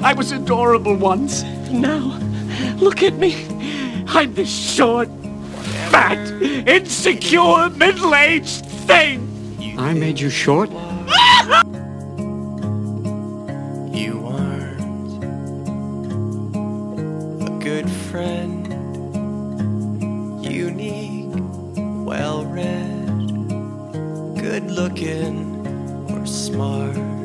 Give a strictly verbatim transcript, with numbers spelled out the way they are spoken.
I was adorable once. Now, look at me. I'm this short, fat, insecure, middle-aged thing. I made you short? You aren't a good friend, unique, well-read, good-looking or smart.